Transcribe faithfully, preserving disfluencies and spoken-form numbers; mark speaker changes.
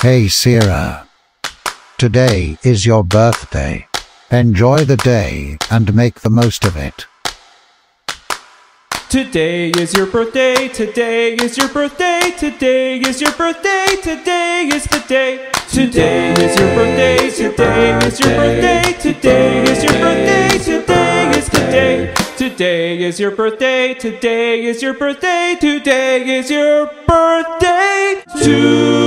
Speaker 1: Hey Sarah, today is your birthday. Enjoy the day and make the most of it.
Speaker 2: Today is your birthday, today is your birthday, today is your birthday, today is the day. Today is your birthday, today is your birthday, today is your birthday, today is the day. Today is your birthday, today is your birthday, today is your birthday.